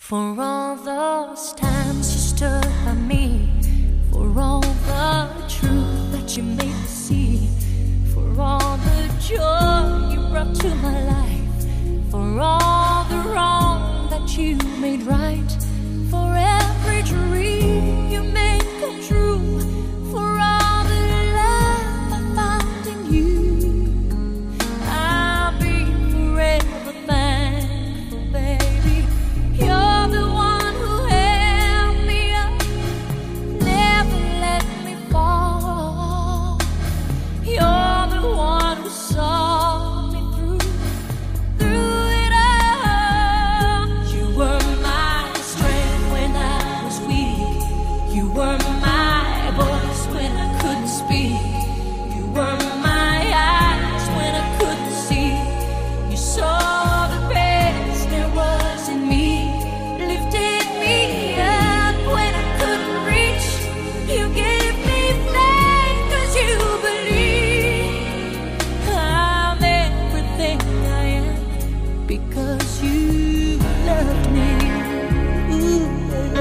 For all those times you stood by me, for all the truth that you made me see, for all the joy you brought to my life, for all the wrong that you made right, for every dream you made come true, for all the love I found in you, I'll be forever thankful, baby. You're the one who held me up, never let me fall. You're the one who saw me through it all. You were my strength when I was weak. You were my voice when I couldn't speak. You were my eyes when I couldn't see. You saw the best there was in me, lifted me up when I couldn't reach. You gave me faith 'cause you believe I'm everything I am because you loved me. Ooh,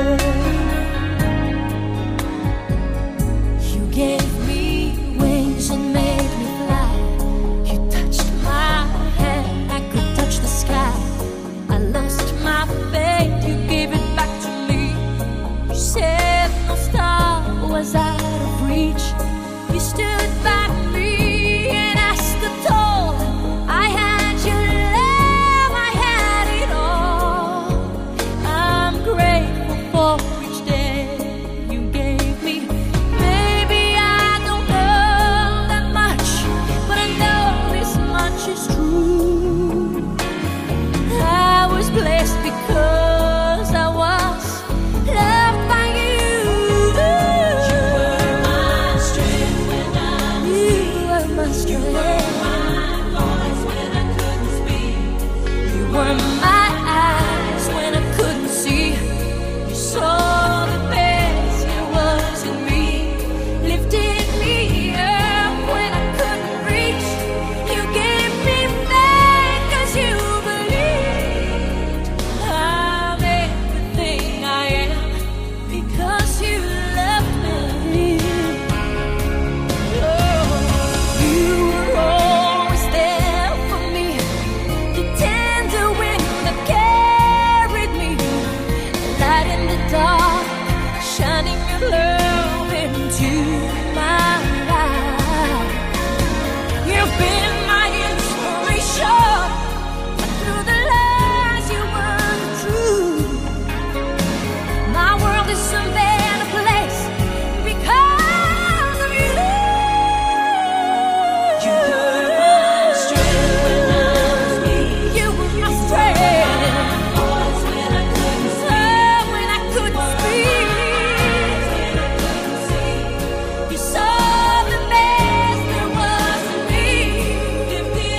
you gave me wings and made me fly. You touched my hand, I could touch the sky. I lost my faith, you gave it back to me. You said no star was out of reach. You stood by me and I stood tall. I had your love, I had it all. I'm grateful for each day you gave me. Maybe I don't know that much, but I know this much is true. I was blessed because I was loved by you. You were my strength when I was weak. You were my strength. You were my voice when I couldn't speak. You were my eyes when I couldn't see. You saw the best there was in me, lifted me up when I couldn't reach. You gave me faith 'cause you believed I'm everything I am because you loved me. Oh, you were always there for me, the tender wind that carried me, light in the dark, shining your love into my life. You've been my inspiration through the lies you weren't true. My world is a better place because of you. You were my strength when I was weak. You were my strength. Voice when I couldn't speak. When I couldn't speak. You saw the best there was in me. Lifted me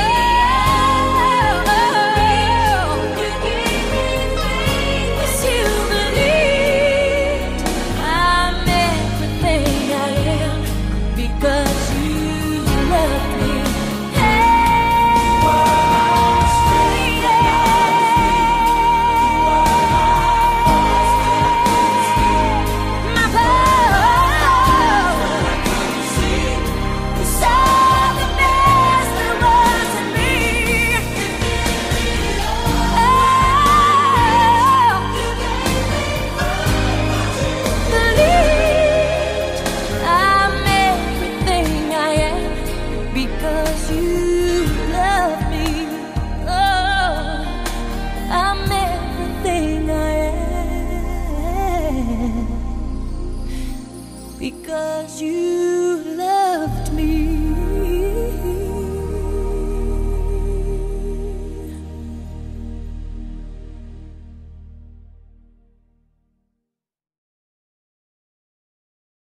up. You gave me faith 'cause you believed I'm everything I am because you loved me. My power. You saw the best there was in me. Believed I'm everything I am because you love me. Oh, I'm everything I am because you